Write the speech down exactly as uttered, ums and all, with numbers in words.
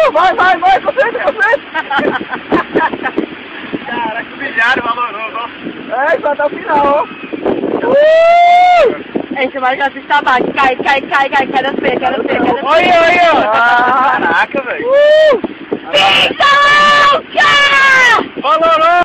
valorou, vai, vai, vai, concentre, concentre. Caraca, humilharam, valorou, ó. É, isso até o final, ó. Uh! Esse vai já se estabar, cai, cai, cai, cai, queda feia, queda feia, queda feia. Oi, oi, oi. Ah. Caraca, velho. Uh! Pinta louca! Valorou!